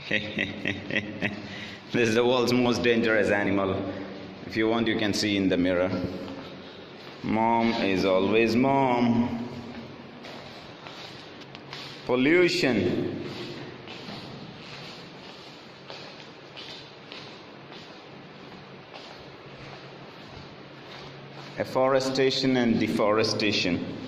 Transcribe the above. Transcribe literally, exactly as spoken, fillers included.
This is the world's most dangerous animal. If you want, you can see in the mirror. Mom is always mom. Pollution. Afforestation and deforestation.